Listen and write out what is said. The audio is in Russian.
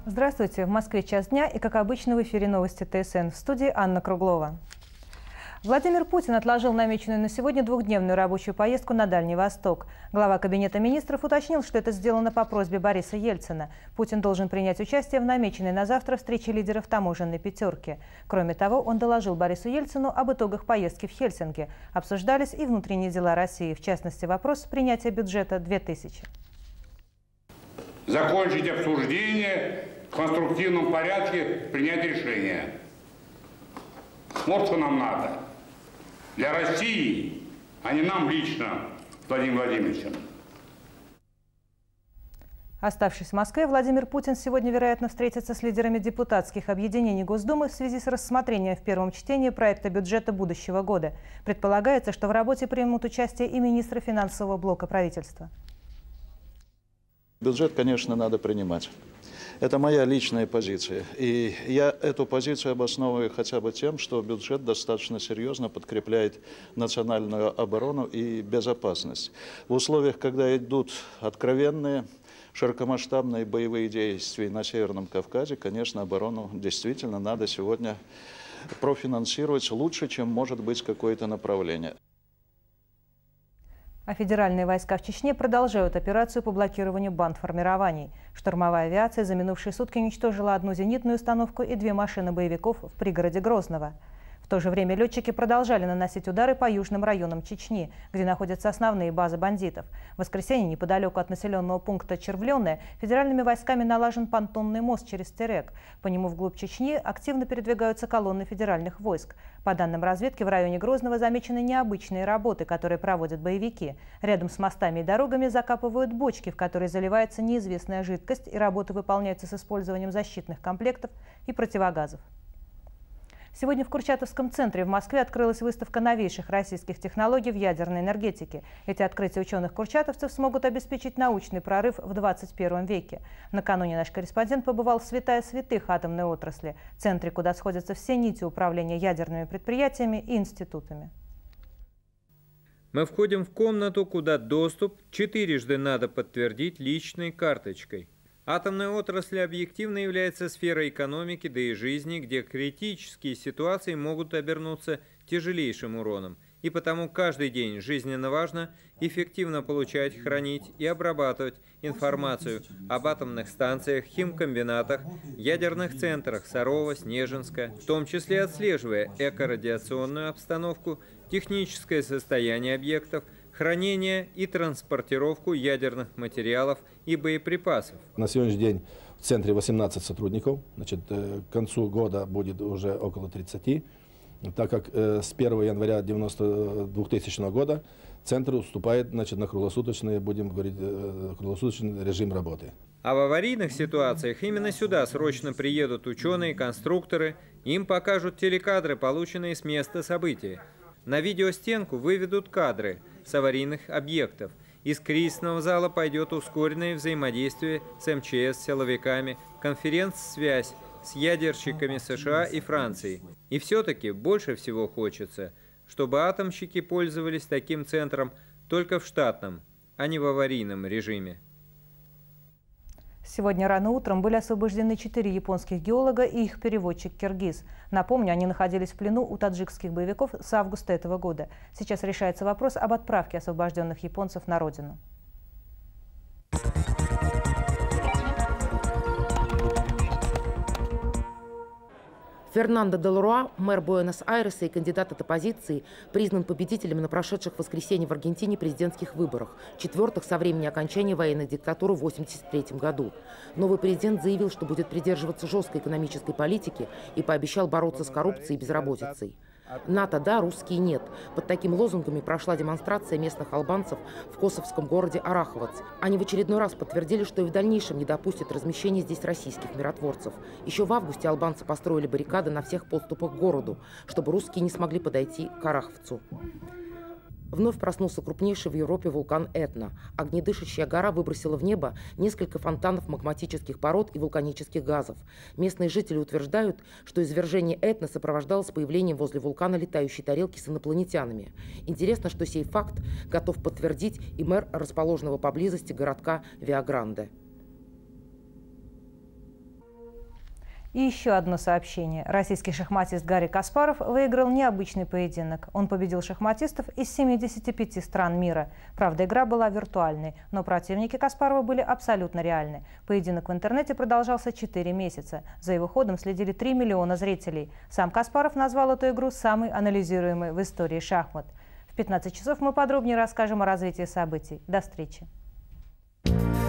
Здравствуйте. В Москве час дня и, как обычно, в эфире новости ТСН. В студии Анна Круглова. Владимир Путин отложил намеченную на сегодня двухдневную рабочую поездку на Дальний Восток. Глава Кабинета министров уточнил, что это сделано по просьбе Бориса Ельцина. Путин должен принять участие в намеченной на завтра встрече лидеров таможенной пятерки. Кроме того, он доложил Борису Ельцину об итогах поездки в Хельсинки. Обсуждались и внутренние дела России, в частности, вопрос принятия бюджета 2000. Закончить обсуждение, в конструктивном порядке принять решение. Вот что нам надо. Для России, а не нам лично, Владимир Владимирович. Оставшись в Москве, Владимир Путин сегодня, вероятно, встретится с лидерами депутатских объединений Госдумы в связи с рассмотрением в первом чтении проекта бюджета будущего года. Предполагается, что в работе примут участие и министры финансового блока правительства. Бюджет, конечно, надо принимать. Это моя личная позиция. И я эту позицию обосновываю хотя бы тем, что бюджет достаточно серьезно подкрепляет национальную оборону и безопасность. В условиях, когда идут откровенные, широкомасштабные боевые действия на Северном Кавказе, конечно, оборону действительно надо сегодня профинансировать лучше, чем может быть какое-то направление. А федеральные войска в Чечне продолжают операцию по блокированию бандформирований. Штурмовая авиация за минувшие сутки уничтожила одну зенитную установку и 2 машины боевиков в пригороде Грозного. В то же время летчики продолжали наносить удары по южным районам Чечни, где находятся основные базы бандитов. В воскресенье неподалеку от населенного пункта Червленное федеральными войсками налажен понтонный мост через Терек. По нему вглубь Чечни активно передвигаются колонны федеральных войск. По данным разведки, в районе Грозного замечены необычные работы, которые проводят боевики. Рядом с мостами и дорогами закапывают бочки, в которые заливается неизвестная жидкость, и работы выполняются с использованием защитных комплектов и противогазов. Сегодня в Курчатовском центре в Москве открылась выставка новейших российских технологий в ядерной энергетике. Эти открытия ученых-курчатовцев смогут обеспечить научный прорыв в 21 веке. Накануне наш корреспондент побывал в святая святых атомной отрасли, центре, куда сходятся все нити управления ядерными предприятиями и институтами. Мы входим в комнату, куда доступ 4 надо подтвердить личной карточкой. Атомная отрасль объективно является сферой экономики, да и жизни, где критические ситуации могут обернуться тяжелейшим уроном. И потому каждый день жизненно важно эффективно получать, хранить и обрабатывать информацию об атомных станциях, химкомбинатах, ядерных центрах Сарова, Снежинска, в том числе отслеживая экорадиационную обстановку, техническое состояние объектов, хранение и транспортировку ядерных материалов и боеприпасов. На сегодняшний день в центре 18 сотрудников. Значит, к концу года будет уже около 30. Так как с 1 января 2000 года центр уступает, значит, на круглосуточный, будем говорить, круглосуточный режим работы. А в аварийных ситуациях именно сюда срочно приедут ученые, конструкторы, им покажут телекадры, полученные с места события. На видеостенку выведут кадры с аварийных объектов. Из кризисного зала пойдет ускоренное взаимодействие с МЧС, силовиками, конференц-связь с ядерщиками США и Франции. И все-таки больше всего хочется, чтобы атомщики пользовались таким центром только в штатном, а не в аварийном режиме. Сегодня рано утром были освобождены 4 японских геолога и их переводчик киргиз. Напомню, они находились в плену у таджикских боевиков с августа этого года. Сейчас решается вопрос об отправке освобожденных японцев на родину. Фернандо де Ларуа, мэр Буэнос-Айреса и кандидат от оппозиции, признан победителем на прошедших в воскресенье в Аргентине президентских выборах, 4-х со времени окончания военной диктатуры в 1983 году. Новый президент заявил, что будет придерживаться жесткой экономической политики и пообещал бороться с коррупцией и безработицей. НАТО да, русские нет. Под такими лозунгами прошла демонстрация местных албанцев в косовском городе Араховац. Они в очередной раз подтвердили, что и в дальнейшем не допустят размещения здесь российских миротворцев. Еще в августе албанцы построили баррикады на всех подступах к городу, чтобы русские не смогли подойти к Араховцу. Вновь проснулся крупнейший в Европе вулкан Этна. Огнедышащая гора выбросила в небо несколько фонтанов магматических пород и вулканических газов. Местные жители утверждают, что извержение Этна сопровождалось появлением возле вулкана летающей тарелки с инопланетянами. Интересно, что сей факт готов подтвердить и мэр расположенного поблизости городка Виагранде. И еще одно сообщение. Российский шахматист Гарри Каспаров выиграл необычный поединок. Он победил шахматистов из 75 стран мира. Правда, игра была виртуальной, но противники Каспарова были абсолютно реальны. Поединок в интернете продолжался 4 месяца. За его ходом следили 3 миллиона зрителей. Сам Каспаров назвал эту игру самой анализируемой в истории шахмат. В 15 часов мы подробнее расскажем о развитии событий. До встречи.